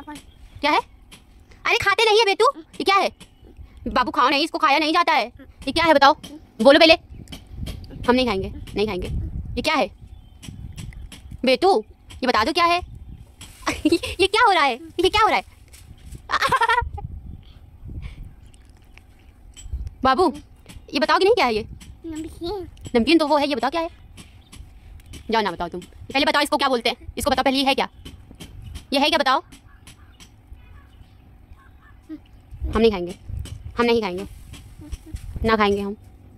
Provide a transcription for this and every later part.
क्या है? अरे खाते नहीं है बेटू, ये क्या है? बाबू खाओ नहीं, इसको खाया नहीं जाता है। ये क्या है बताओ, बोलो पहले। हम नहीं खाएंगे, नहीं खाएंगे। ये क्या है बेटू, ये बता दो क्या है? ये क्या हो रहा है, ये क्या हो रहा है? बाबू ये बताओ कि नहीं क्या है ये? नमकीन तो वो है, ये बताओ क्या है? जाओ ना बताओ तुम, पहले बताओ इसको क्या बोलते हैं, इसको बताओ पहले, ये है क्या? ये है क्या बताओ? हम नहीं खाएंगे, हम नहीं खाएंगे, ना खाएंगे हम।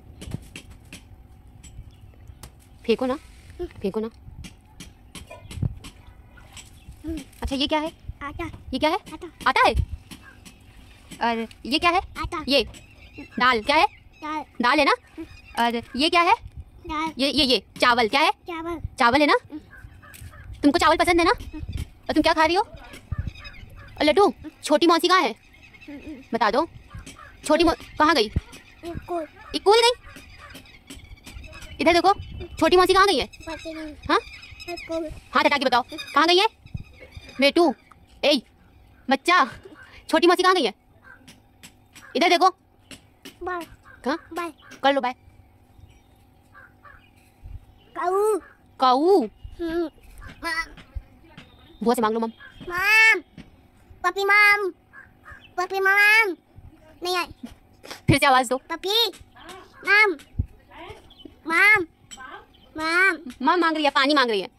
फेंको ना, फेंको ना। अच्छा ये क्या है? आटा। ये क्या है? आटा। आटा है। और ये क्या है? आटा। ये दाल क्या है? दाल। दाल है ना। और ये क्या है? दाल। ये चावल क्या है? चावल। चावल है ना। तुमको चावल पसंद है ना? और तुम क्या खा रही हो? और लड्डू, छोटी मौसी कहाँ है? बता दो, छोटी कहाँ गई? स्कूल गई। इधर देखो, छोटी मौसी कहाँ गई है? हाँ हाथ हटा के बताओ कहाँ गई है बेटू? ए बच्चा, छोटी मौसी कहाँ गई है? इधर देखो। कहाँ? बाय। कर लो बाय। काऊ। काऊ। माम। बुआ से मांग लो मम। माम। पपी माम। पपी माम। नहीं आई। फिर से आवाज दो। पपी माम। माम। माम। मम मांग रही है, पानी मांग रही है।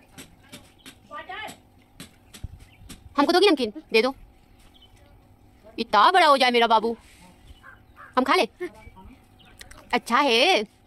हमको दोगी नमकीन? दे दो। इतना बड़ा हो जाए मेरा बाबू, हम खा ले। अच्छा है।